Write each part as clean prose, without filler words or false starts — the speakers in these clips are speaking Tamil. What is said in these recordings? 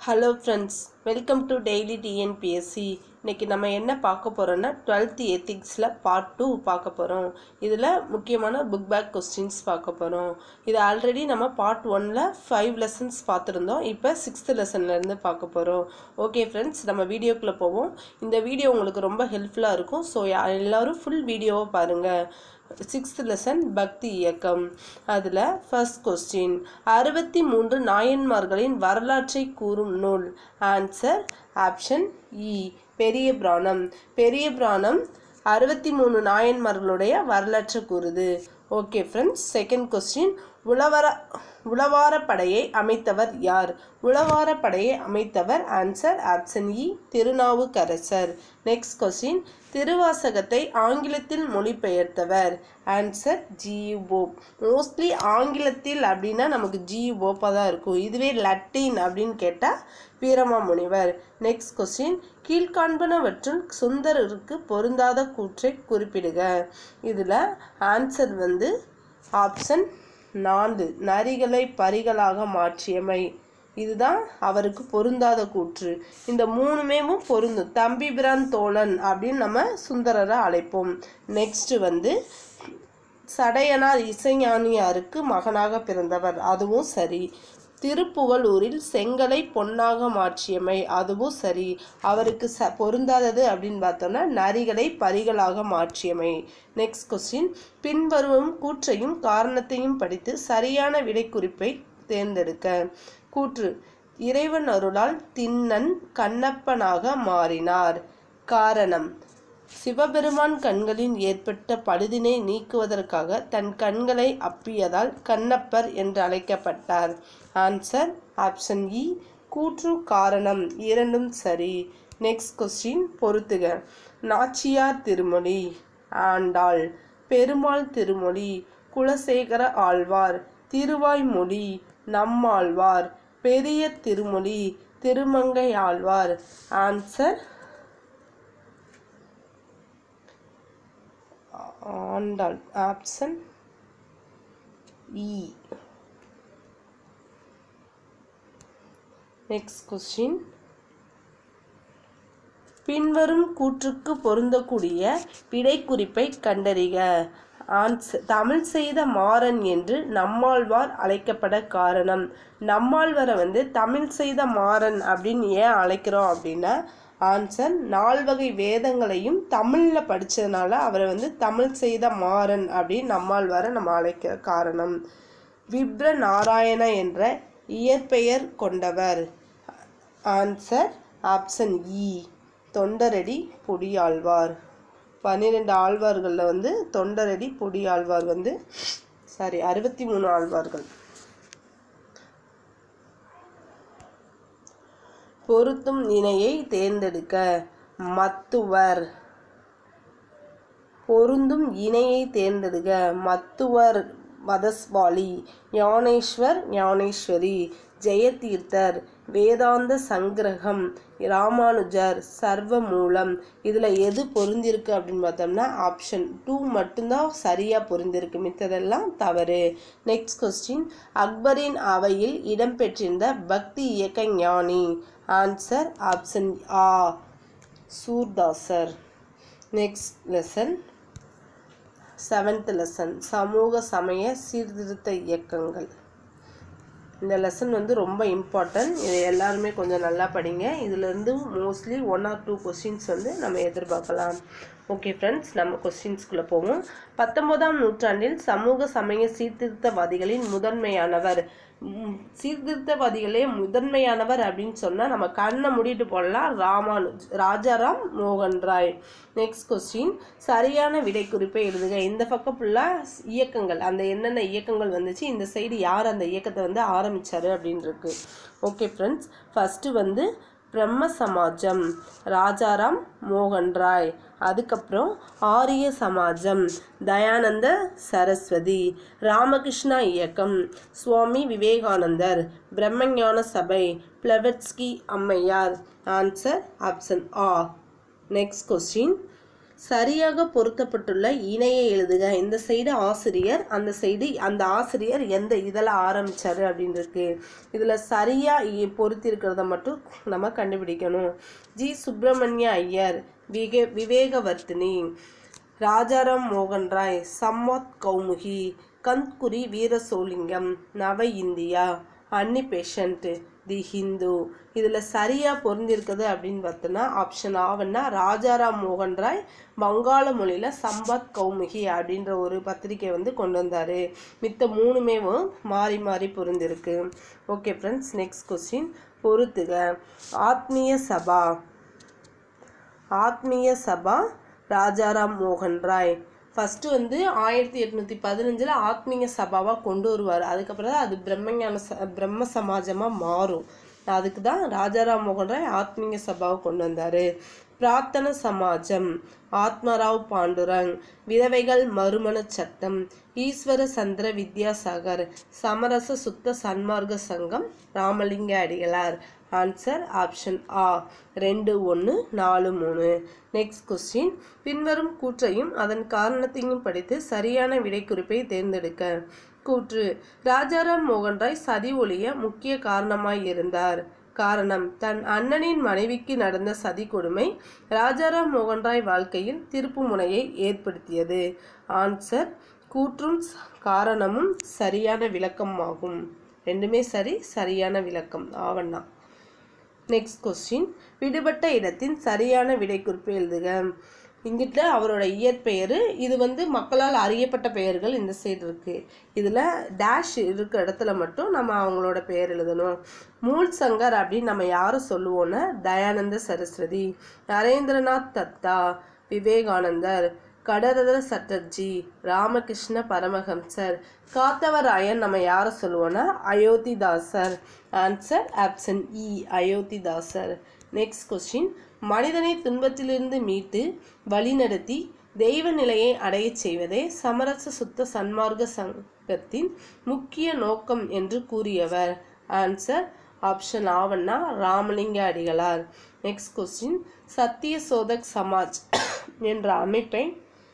Hello friends, welcome to daily TNPSC. இன்றைக்கி நம்ம என்ன பார்க்க போகிறோன்னா 12th எத்திக்ஸில் பார்ட் 2 பார்க்க போகிறோம். இதில் முக்கியமான புக் பேக் கொஸ்டின்ஸ் பார்க்க போகிறோம். இது ஆல்ரெடி நம்ம பார்ட் 1ல் 5 லெசன்ஸ் பார்த்துருந்தோம். இப்போ 6th லெசன்லேருந்து பார்க்க போகிறோம். ஓகே ஃப்ரெண்ட்ஸ், நம்ம வீடியோக்குள்ளே போவோம். இந்த வீடியோ உங்களுக்கு ரொம்ப ஹெல்ப்ஃபுல்லாக இருக்கும். ஸோ எல்லோரும் ஃபுல் வீடியோவை பாருங்கள். 6th லெசன் பக்தி இயக்கம். அதில் ஃபர்ஸ்ட் கொஸ்டின், 63 நாயன்மார்களின் வரலாற்றை கூறும் நூல். ஆன்சர் ஆப்ஷன் இ, பெரிய புராணம். பெரிய புராணம் 63 நாயன்மார்களுடைய வரலாற்றை கூறுது. ஓகே ஃப்ரெண்ட்ஸ், செகண்ட் கொஸ்டின், உளவாரப்படையை அமைத்தவர் யார்? உளவாரப்படையை அமைத்தவர் ஆன்சர் ஆப்ஷன் இ, திருநாவுக்கரசர். நெக்ஸ்ட் கொஸ்டின், திருவாசகத்தை ஆங்கிலத்தில் மொழிபெயர்த்தவர். Answer G U. போப். மோஸ்ட்லி ஆங்கிலத்தில் அப்படின்னா நமக்கு ஜி.யு. போப்பாக தான் இருக்கும். இதுவே லத்தீன் அப்படின்னு கேட்டால் வீரமாமுனிவர். நெக்ஸ்ட் கொஸ்டின், கீழ்காண்பனவற்றுள் சுந்தரருக்கு பொருந்தாத கூற்றை குறிப்பிடுக. இதில் ஆன்சர் வந்து ஆப்ஷன் 4, நரிகளை பரிகளாக மாற்றியமை. இதுதான் அவருக்கு பொருந்தாத கூற்று. இந்த மூணுமே பொருந்தும். தம்பிபிரான் தோழன் அப்படின்னு நம்ம சுந்தரரை அழைப்போம். நெக்ஸ்ட் வந்து சடையனார் இசைஞானியாருக்கு மகனாக பிறந்தவர், அதுவும் சரி. திருப்புகலூரில் செங்கலை பொன்னாக மாற்றியமை, அதுவும் சரி. அவருக்கு பொருந்தாதது அப்படின்னு பார்த்தோன்னா நரிகளை பரிகளாக மாற்றியமை. நெக்ஸ்ட் கொஸ்டின், பின்வரும் கூற்றையும் காரணத்தையும் படித்து சரியான விடை குறிப்பை தேர்ந்தெடுக்க. கூற்று, இறைவன் அருளால் திண்ணன் கண்ணப்பனாக மாறினார். காரணம், சிவபெருமான் கண்களில் ஏற்பட்ட பழுதினை நீக்குவதற்காக தன் கண்களை அப்பியதால் கண்ணப்பர் என்று அழைக்கப்பட்டார். ஆன்சர் ஆப்ஷன் இ, கூற்று காரணம் இரண்டும் சரி. நெக்ஸ்ட் கொஸ்டின், பொறுத்துக. நாச்சியார் திருமொழி, ஆண்டாள், பெருமாள் திருமொழி, குலசேகர ஆழ்வார், திருவாய்மொழி, நம்மாழ்வார், பெரிய திருமொழி, திருமங்கை ஆழ்வார். ஆன்சர் ஆண்டாள், ஆப்ஷன் இ. நெக்ஸ்ட் கொஸ்டின், பின்வரும் கூற்றுக்கு பொருந்தக்கூடிய விடை குறிப்பை கண்டறிக. ஆன்சர், தமிழ் செய்த மாறன் என்று நம்மாழ்வார் அழைக்கப்பட காரணம். நம்மாழ்வாரை தமிழ் செய்த மாறன் அப்படின்னு ஏன் அழைக்கிறோம் அப்படின்னா, ஆன்சர் 4 வகை வேதங்களையும் தமிழில் படித்ததுனால அவரை தமிழ் செய்த மாறன் அப்படின்னு நம்மாழ்வாரை நம்ம அழைக்கிற காரணம். விப்ர நாராயண என்ற இயற்பெயர் கொண்டவர். ஆன்சர் ஆப்ஷன் இ, தொண்டரடி பொடியாழ்வார். 12 ஆழ்வார்களில் தொண்டரடி பொடியாழ்வார் 63 ஆழ்வார்கள். பொருத்தும் இணையை தேர்ந்தெடுக்க. மத்துவர். பொருந்தும் இணையை தேர்ந்தெடுக்க. மத்துவர் வதஸ்வாலி, ஞானேஸ்வர் ஞானேஸ்வரி, ஜெயதீர்த்தர், வேதாந்த சங்கிரகம், ராமானுஜர், சர்வமூலம். இதில் எது பொருந்திருக்கு அப்படின்னு பார்த்தோம்னா ஆப்ஷன் 2 மட்டும்தான் சரியாக பொருந்திருக்கு, மித்ததெல்லாம் தவறு. நெக்ஸ்ட் கொஸ்டின், அக்பரின் அவையில் இடம்பெற்றிருந்த பக்தி இயக்க ஞானி. ஆன்சர் ஆப்ஷன் ஆ, Surdasar. Next lesson 7th lesson, சமூக சமய சீர்திருத்த இயக்கங்கள். இந்த லெசன் ரொம்ப இம்பார்ட்டன்ட். இதை எல்லாருமே கொஞ்சம் நல்லா படிங்க. இதிலேருந்து மோஸ்ட்லி 1 or 2 கொஸ்டின்ஸ் நம்ம எதிர்பார்க்கலாம். ஓகே ஃப்ரெண்ட்ஸ், நம்ம கொஸ்டின்ஸ்குள்ளே போவோம். 19ஆம் நூற்றாண்டில் சமூக சமய சீர்திருத்தவாதிகளின் முதன்மையானவர். சீர்திருத்தவாதிகளே முதன்மையானவர் அப்படின்னு சொன்னால் நம்ம கண்ணை மூடிட்டு போடலாம், ராஜாராம் மோகன் ராய். நெக்ஸ்ட் கொஸ்டின், சரியான விடை குறிப்பை எழுதுக. இந்த பக்கம் ஃபுல்லாக இயக்கங்கள், அந்த என்னென்ன இயக்கங்கள் வந்துச்சு, இந்த சைடு யார் அந்த இயக்கத்தை ஆரம்பித்தார் அப்படின்னு இருக்கு. ஓகே ஃப்ரெண்ட்ஸ், ஃபஸ்ட்டு பிரம்ம சமாஜம், ராஜாராம் மோகன் ராய். அதுக்கப்புறம் ஆரிய சமாஜம், தயானந்த சரஸ்வதி. ராமகிருஷ்ணா இயக்கம், சுவாமி விவேகானந்தர். பிரம்மஞான சபை, பிளவட்ஸ்கி அம்மையார். ஆன்சர் ஆப்ஷன் ஆ. நெக்ஸ்ட் கொஸ்டின், சரியாக பொருத்தப்பட்டுள்ள இணையை எழுதுக. இந்த சைடு ஆசிரியர், அந்த சைடு அந்த ஆசிரியர் எந்த இதில் ஆரம்பித்தார் அப்படின்றது. இதில் சரியாக பொருத்தி இருக்கிறத மட்டும் நம்ம கண்டுபிடிக்கணும். ஜி சுப்பிரமணிய ஐயர், விவேகவர்த்தினி, ராஜாராம் மோகன் Roy, Sambad Kaumudi, Kandukuri Veeresalingam, Nava India, Annie Besant, the Hindu. இதில் சரியாக பொருந்திருக்குது அப்படின்னு பார்த்தோன்னா ஆப்ஷன் ஆவன்னா ராஜாராம் மோகன் ராய் வங்காள மொழியில் சம்பாத் கௌமுகி அப்படின்ற ஒரு பத்திரிக்கை வந்து கொண்டு வந்தார். மித்த மூணுமே மாறி மாறி பொருந்திருக்கு. ஓகே ஃப்ரெண்ட்ஸ், நெக்ஸ்ட் கொஸ்டின் பொறுத்துக. ஆத்மீய சபா, ஆத்மீய சபா ராஜாராம் மோகன் ராய். ஃபஸ்ட்டு வந்து 1815 ஆத்மீய சபாவாக கொண்டு வருவார். அதுக்கப்புறம் தான் அது பிரம்ம சமாஜமாக மாறும். அதுக்கு தான் ராஜாராம் மோகன் ராய் ஆத்மீய சபாவை கொண்டு வந்தார். பிரார்த்தன சமாஜம் ஆத்மராவ் பாண்டுரங், விதவைகள் மறுமண சட்டம் ஈஸ்வர சந்திர வித்யாசாகர், சமரச சுத்த சன்மார்க்க சங்கம் ராமலிங்க அடிகளார். ஆன்சர் ஆப்ஷன் ஆ 2, 1, 4, 3. நெக்ஸ்ட் கொஸ்டின், பின்வரும் கூற்றையும் அதன் காரணத்தையும் படித்து சரியான விடைக்குறிப்பை தேர்ந்தெடுக்க. கூற்று, ராஜாராம் மோகன் ராய் சதி ஒழிய முக்கிய காரணமாய் இருந்தார். காரணம், தன் அண்ணனின் மனைவிக்கு நடந்த சதி கொடுமை ராஜாராம் மோகன் ராய் வாழ்க்கையில் திருப்பு முனையை ஏற்படுத்தியது. ஆன்சர், கூற்றும் காரணமும் சரியான விளக்கம் ஆகும். ரெண்டுமே சரி, சரியான விளக்கம் ஆவண்ணா. நெக்ஸ்ட் கொஸ்டின், விடுபட்ட இடத்தின் சரியான விடைக்குறிப்பு எழுதுக. இங்கிட்ட அவரோட இயற்பெயர், இது வந்து மக்களால் அறியப்பட்ட பெயர்கள் இந்த சைடு இருக்குது. இதில் டேஷ் இருக்கிற இடத்துல மட்டும் நம்ம அவங்களோட பெயர் எழுதணும். மூல் சங்கர் அப்படின்னு நம்ம யாரை சொல்லுவோன்னா தயானந்த சரஸ்வதி, நரேந்திரநாத் தத்தா, விவேகானந்தர், கடரத சட்டர்ஜி, ராமகிருஷ்ண பரமஹம்சர், காத்தவராயன் நம்ம யாரை சொல்லுவோன்னா அயோத்திதாசர். ஆன்சர் ஆப்ஷன் இ அயோத்திதாசர். நெக்ஸ்ட் கொஸ்டின், மனிதனை துன்பத்திலிருந்து மீட்டு வழிநடத்தி தெய்வ நிலையை அடைய செய்வதே சமரச சுத்த சன்மார்க்க சங்கத்தின் முக்கிய நோக்கம் என்று கூறியவர். ஆன்சர் ஆப்ஷன் ஆவண்ணா ராமலிங்க அடிகளார். நெக்ஸ்ட் கொஸ்டின், சத்திய சோதக் சமாஜ் என்ற அமைப்பை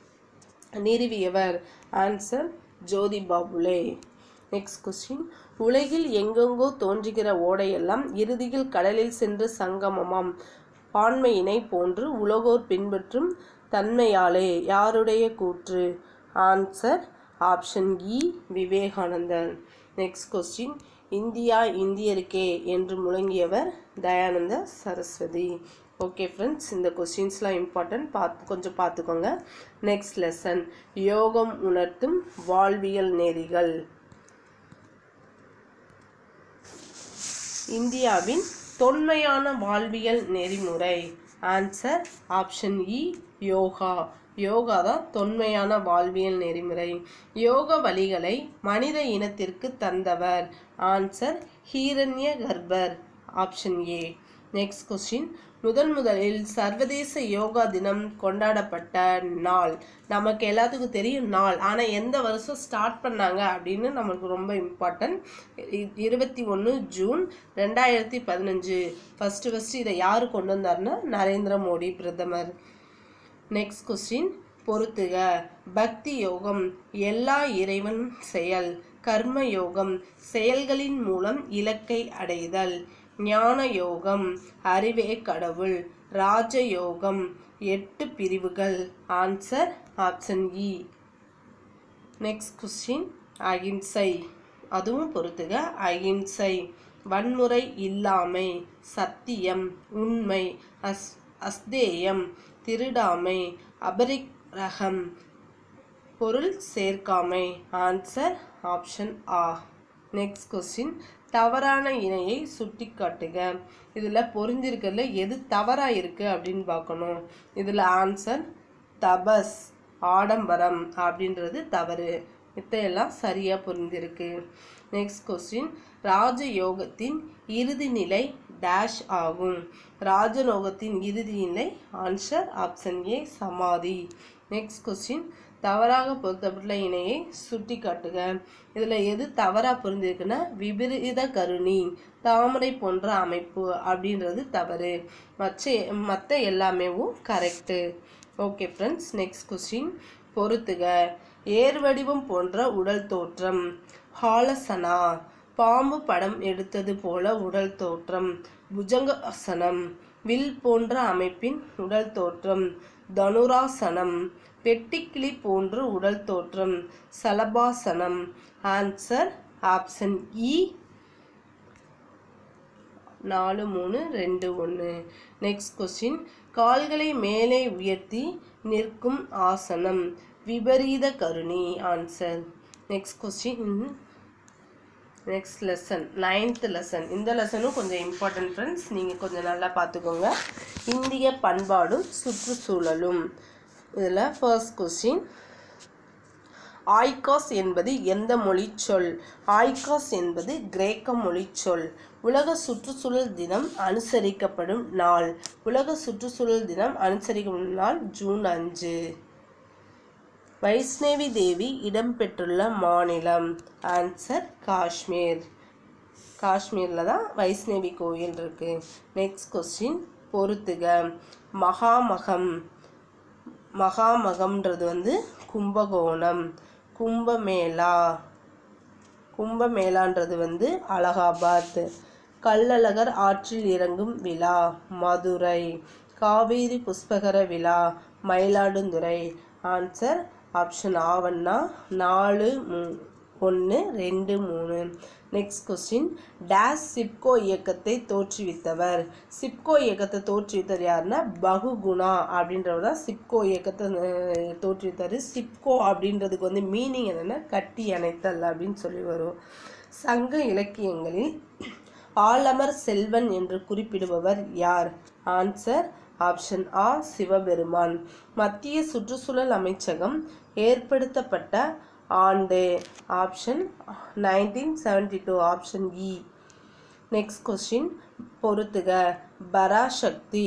நிறுவியவர். Answer Jyotiba Phule. Next question, உலகில் எங்கெங்கோ தோன்றுகிற ஓடையெல்லாம் இறுதியில் கடலில் சென்று சங்கமமாம் பான்மையினை போன்று உலகோர் பின்பற்றும் தன்மையாலே யாருடைய கூற்று. ஆன்சர் ஆப்ஷன் இ விவேகானந்தர். நெக்ஸ்ட் கொஸ்டின், இந்தியா இந்தியருக்கே என்று முழங்கியவர் தயானந்த சரஸ்வதி. ஓகே ஃப்ரெண்ட்ஸ், இந்த கொஸ்டின்ஸ்லாம் இம்பார்ட்டன்ட், கொஞ்சம் பார்த்துக்கோங்க. நெக்ஸ்ட் லெசன், யோகம் உணர்த்தும் வாழ்வியல் நெறிகள். இந்தியாவின் தொன்மையான வாழ்வியல் நெறிமுறை. ஆன்சர் ஆப்ஷன் இ யோகா. யோகா தான் தொன்மையான வாழ்வியல் நெறிமுறை. யோக வழிகளை மனித இனத்திற்கு தந்தவர். Answer Hiranyagarbhar. Option A. Next question, முதலில் சர்வதேச யோகா தினம் கொண்டாடப்பட்ட நாள். நமக்கு எல்லாத்துக்கும் தெரியும் நாள், ஆனால் எந்த வருஷம் ஸ்டார்ட் பண்ணாங்க அப்படின்னு நமக்கு ரொம்ப இம்பார்ட்டன்ட். 21 ஜூன் 2015. ஃபஸ்ட்டு இதை யார் கொண்டு வந்தார்னா நரேந்திர மோடி பிரதமர். நெக்ஸ்ட் கொஸ்டின், பொறுத்துக. பக்தி யோகம் எல்லா இறைவன் செயல். கர்ம யோகம் செயல்களின் மூலம் இலக்கை அடைதல். ஞான யோகம் அறிவே கடவுள். ராஜ யோகம் 8 பிரிவுகள். ஆன்சர் ஆப்ஷன் இ. நெக்ஸ்ட் கொஸ்டின், அகிம்சை. அதுவும் பொறுத்துக. அகிம்சை வன்முறை இல்லாமை, சத்தியம், உண்மை, அஸ்தேயம், திருடாமை, அபரிக்கிரகம், பொருள் சேர்க்காமை. ஆன்சர் ஆப்ஷன் ஆ. நெக்ஸ்ட் கொஸ்டின், தவறான இணையை சுட்டி காட்டுக. இதில் பொருந்திருக்கிறதுல எது தவறாக இருக்குது அப்படின்னு பார்க்கணும். இதில் ஆன்சர் தபஸ் ஆடம்பரம் அப்படின்றது தவறு, மித்தையெல்லாம் சரியாக பொருந்திருக்கு. நெக்ஸ்ட் கொஸ்டின், ராஜயோகத்தின் இறுதி நிலை டேஷ் ஆகும். ராஜயோகத்தின் இறுதி நிலை. ஆன்சர் ஆப்ஷன் ஏ சமாதி. நெக்ஸ்ட் கொஸ்டின், தவறாக பொருத்தப்பட்டுள்ள இணையை சுட்டி காட்டுக. இதில் எது தவறாக பொருந்திருக்குன்னா விபரீத கருணி, தாமரை போன்ற அமைப்பு அப்படின்றது தவறு, மற்ற எல்லாமேவும் correct. Okay friends, next question பொறுத்துக. ஏர் வடிவம் போன்ற உடல் தோற்றம். ஹாலசனா, பாம்பு படம் எடுத்தது போல உடல் தோற்றம். புஜங்காசனம், வில் போன்ற அமைப்பின் உடல் தோற்றம். தனுராசனம், வெட்டுக்கிளி போன்ற உடல் தோற்றம். சலபாசனம். ஆன்சர் ஆப்ஷன் இ 4 3 2 1. நெக்ஸ்ட் கொஸ்டின் கால்களை மேலே உயர்த்தி நிற்கும் ஆசனம். விபரீத கருணி. Answer. Next question next lesson 9th lesson. இந்த லெசனும் கொஞ்சம் இம்பார்ட்டன்ட் ஃப்ரெண்ட்ஸ், நீங்கள் கொஞ்சம் நல்லா பார்த்துக்கோங்க. இந்திய பண்பாடும் சுற்றுச்சூழலும். இதில் ஃபர்ஸ்ட் கொஸ்டின், ஆய்காஸ் என்பது எந்த மொழி சொல்? ஆய்காஸ் என்பது கிரேக்க மொழி சொல். உலக சுற்றுச்சூழல் தினம் அனுசரிக்கப்படும் நாள். உலக சுற்றுச்சூழல் தினம் அனுசரிக்கப்படும் நாள் ஜூன் 5. வைஷ்ணவி தேவி இடம்பெற்றுள்ள மாநிலம். ஆன்சர் காஷ்மீர். காஷ்மீரில் தான் வைஷ்ணவி கோயில் இருக்கு. நெக்ஸ்ட் கொஸ்டின் பொறுத்துக. மகாமகம். மகாமகம்ன்றது வந்து கும்பகோணம். கும்பமேளா. கும்பமேளான்றது வந்து அலகாபாத். கள்ளழகர் ஆற்றில் இறங்கும் விழா மதுரை. காவேரி புஷ்பகர விழா மயிலாடுதுறை. ஆன்சர் ஆப்ஷன் ஆவன்னா 4 1 2 3. நெக்ஸ்ட் கொஸ்டின், டேஷ் சிப்கோ இயக்கத்தை தோற்றுவித்தவர். சிப்கோ இயக்கத்தை தோற்றுவித்தவர் யாருன்னா பகுகுணா அப்படின்றவர் தான் சிப்கோ இயக்கத்தை தோற்றுவித்தார். சிப்கோ அப்படின்றதுக்கு வந்து மீனிங் என்னென்னா கட்டி அணைத்தல் அப்படின்னு சொல்லி வரும். சங்க இலக்கியங்களில் ஆலமர் செல்வன் என்று குறிப்பிடுபவர் யார்? ஆன்சர் ஆப்ஷன் ஆ சிவபெருமான். மத்திய சுற்றுச்சூழல் அமைச்சகம் ஏற்படுத்தப்பட்ட ஆண்டு. ஆப்ஷன் 1972. ஆப்ஷன் இ. நெக்ஸ்ட் கொஸ்டின் பொறுத்துக. பராசக்தி.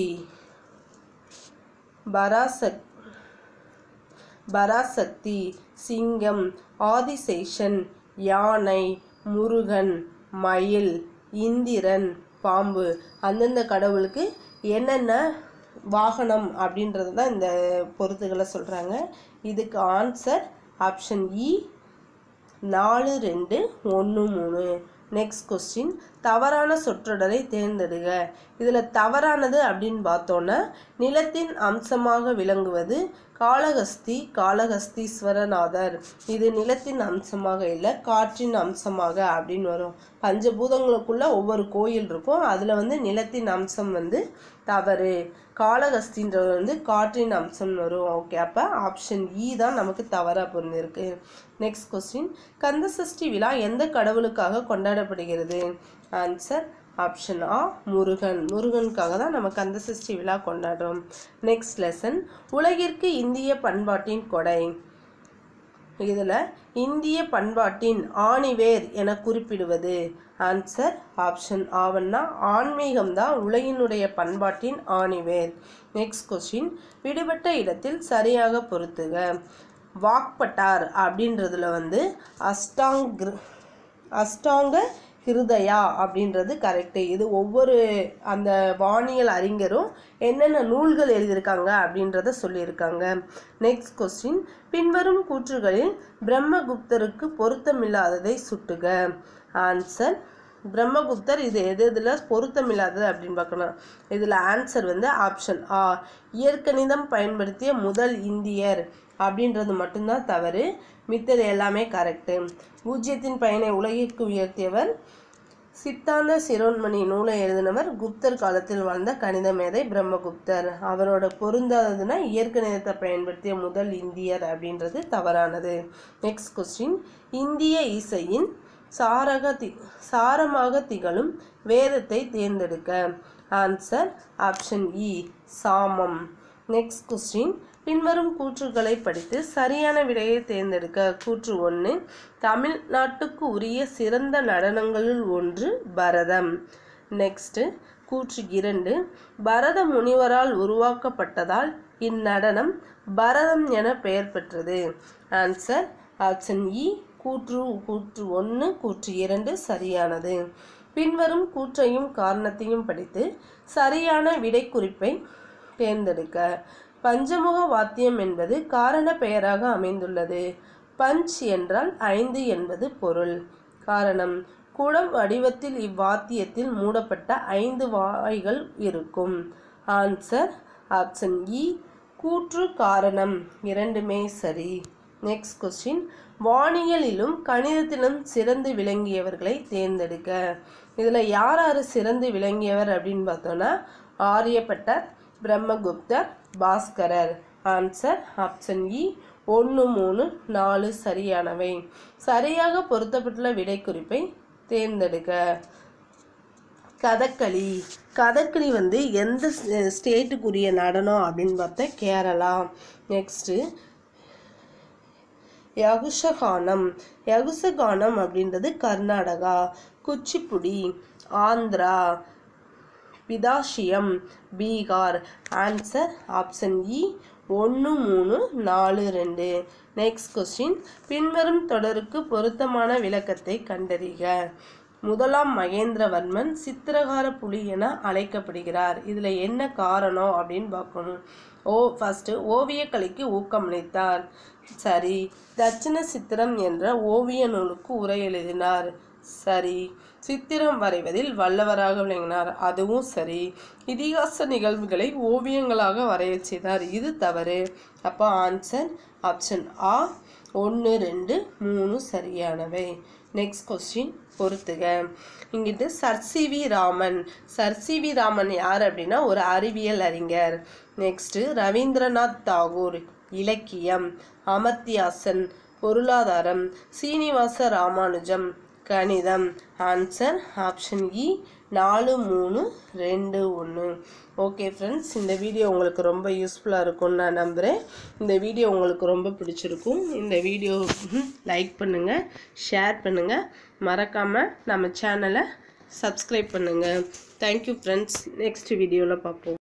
பராசக்தி, சிங்கம், ஆதிசேஷன், யானை, முருகன், மயில், இந்திரன், பாம்பு. அந்தந்த கடவுளுக்கு என்னென்ன வாகனம் அப்படின்றது தான் இந்த பொறுத்துகளை சொல்கிறாங்க. இதுக்கு ஆன்சர் ஆப்ஷன் இ 4 2 1 3. நெக்ஸ்ட் கொஸ்டின், தவறான சொற்றொடரை தேர்ந்தெடுக. இதில் தவறானது அப்படின்னு பார்த்தோன்னா நிலத்தின் அம்சமாக விளங்குவது காளஹஸ்தி, காளஹஸ்தீஸ்வரநாதர். இது நிலத்தின் அம்சமாக இல்லை, காற்றின் அம்சமாக அப்படின்னு வரும். பஞ்சபூதங்களுக்குள்ள ஒவ்வொரு கோயில் இருக்கும், அதில் வந்து நிலத்தின் அம்சம் வந்து தவறு. காளஹஸ்தின்றது வந்து காற்றின் அம்சம் வரும். ஓகே, அப்போ ஆப்ஷன் இ தான் நமக்கு தவறாக பொருந்திருக்கு. நெக்ஸ்ட் கொஸ்டின், கந்தசஷ்டி விழா எந்த கடவுளுக்காக கொண்டாடப்படுகிறது? ஆன்சர் ஆப்ஷன் ஆ முருகன். முருகனுக்காக தான் நம்ம கந்தசஷ்டி விழா கொண்டாடுறோம். நெக்ஸ்ட் லெசன், உலகிற்கு இந்திய பண்பாட்டின் கொடை. இதில் இந்திய பண்பாட்டின் ஆணிவேர் என குறிப்பிடுவது. ஆன்சர் ஆப்ஷன் ஆவன்னா ஆன்மீகம் தான் உலகினுடைய பண்பாட்டின் ஆணிவேர். நெக்ஸ்ட் கொஸ்டின், விடுபட்ட இடத்தில் சரியாக பொறுத்துக. வாக்பட்டார் அப்படின்றதுல வந்து அஷ்டாங்க ஹிருதயா அப்படின்றது கரெக்டு. இது ஒவ்வொரு அந்த வானியல் அறிஞரும் என்னென்ன நூல்கள் எழுதியிருக்காங்க அப்படின்றத சொல்லியிருக்காங்க. நெக்ஸ்ட் கொஸ்டின், பின்வரும் கூற்றுகளில் பிரம்மகுப்தருக்கு பொருத்தமில்லாததை சுட்டுக. ஆன்சர் பிரம்மகுப்தர் இது எதில் பொருத்தமில்லாதது அப்படின்னு பார்க்கணும். இதில் ஆன்சர் வந்து ஆப்ஷன் ஆ இயற்கணிதம் பயன்படுத்திய முதல் இந்தியர் அப்படின்றது மட்டும்தான் தவறு, மித்தது எல்லாமே கரெக்டு. பூஜ்ஜியத்தின் பயனை உலகிற்கு உயர்த்தியவர் சித்தாந்த சிரோன்மணி நூலை எழுதினவர் குப்தர் காலத்தில் வாழ்ந்த கணித மேதை பிரம்மகுப்தர். அவரோட பொருந்தாததுன்னா இயற்கணிதத்தை பயன்படுத்திய முதல் இந்தியர் அப்படின்றது தவறானது. நெக்ஸ்ட் கொஸ்டின், இந்திய இசையின் சாரமாக திகழும் வேதத்தை தேர்ந்தெடுக்க. ஆன்சர் ஆப்ஷன் இ சாமம். நெக்ஸ்ட் கொஸ்டின், பின்வரும் கூற்றுகளை படித்து சரியான விடையை தேர்ந்தெடுக்க. கூற்று 1, தமிழ்நாட்டுக்கு உரிய சிறந்த நடனங்களுள் ஒன்று பரதம். நெக்ஸ்ட்டு கூற்று 2, பரத முனிவரால் உருவாக்கப்பட்டதால் இந்நடனம் பரதம் என பெயர் பெற்றது. ஆன்சர் ஆப்ஷன் இ கூற்று 1 கூற்று 2 சரியானது. பின்வரும் கூற்றையும் காரணத்தையும் படித்து சரியான விடை குறிப்பை தேர்ந்தெடுக்க. பஞ்சமுக வாத்தியம் என்பது காரண பெயராக அமைந்துள்ளது. பஞ்ச் என்றால் 5 என்பது பொருள். காரணம், குடம் வடிவத்தில் இவ்வாத்தியத்தில் மூடப்பட்ட 5 வாய்கள் இருக்கும். ஆன்சர் ஆப்ஷன் இ, கூற்று காரணம் இரண்டுமே சரி. நெக்ஸ்ட் கொஸ்டின், வானியலிலும் கணிதத்திலும் சிறந்து விளங்கியவர்களை தேர்ந்தெடுக்க. இதில் யார் யார் சிறந்து விளங்கியவர் அப்படின்னு பார்த்தோன்னா ஆரியப்பட்டர், பிரம்மகுப்தர், பாஸ்கரர். ஆன்சர் ஆப்ஷன் இ 1, 3, 4 சரியானவை. சரியாக பொருத்தப்பட்டுள்ள விடை குறிப்பை தேர்ந்தெடுக்க. கதகளி. கதகளி எந்த ஸ்டேட்டுக்குரிய நடனம் அப்படின்னு பார்த்தா கேரளா. நெக்ஸ்ட்டு யகுஷகானம். யகுஷகானம் அப்படின்றது கர்நாடகா. குச்சிப்புடி ஆந்திரா. பிதாஷியம் பீகார். ஆன்சர் ஆப்ஷன் இ 1, 3, 4, 2. நெக்ஸ்ட் கொஸ்டின், பின்வரும் தொடருக்கு பொருத்தமான விளக்கத்தை கண்டறிக. முதலாம் மகேந்திரவர்மன் சித்திரகார புலி என அழைக்கப்படுகிறார். இதில் என்ன காரணம் அப்படின்னு பார்க்கணும். ஃபஸ்ட்டு ஓவியக்கலைக்கு ஊக்கமளித்தார். சரி. தட்சிண சித்திரம் என்ற ஓவிய நூலுக்கு உரை எழுதினார். சரி. சித்திரம் வரைவதில் வல்லவராக விளங்கினார். அதுவும் சரி. இதிகாச நிகழ்வுகளை ஓவியங்களாக வரைய செய்தார். இது தவறு. அப்போ ஆன்சர் ஆப்ஷன் ஆ 1, 2, 3 சரியானவை. நெக்ஸ்ட் கொஸ்டின் பொறுத்துக. இங்கிட்டு சர்.சி.வி. ராமன். சர்.சி.வி. ராமன் யார் அப்படின்னா ஒரு அறிவியல் அறிஞர். நெக்ஸ்ட்டு ரவீந்திரநாத் தாகூர் இலக்கியம். அமர்த்தியாசன் பொருளாதாரம். சீனிவாச ராமானுஜம் கணிதம். ஆன்சர் ஆப்ஷன் இ 4, 3, 2, 1. ஓகே ஃப்ரெண்ட்ஸ், இந்த வீடியோ உங்களுக்கு ரொம்ப யூஸ்ஃபுல்லாக இருக்கும்னு நான் நம்புகிறேன். இந்த வீடியோ உங்களுக்கு ரொம்ப பிடிச்சிருக்கும். இந்த வீடியோ லைக் பண்ணுங்கள், ஷேர் பண்ணுங்கள், மறக்காமல் நம்ம சேனலை சப்ஸ்கிரைப் பண்ணுங்கள். Thank you friends. நெக்ஸ்ட் வீடியோவில் பார்ப்போம்.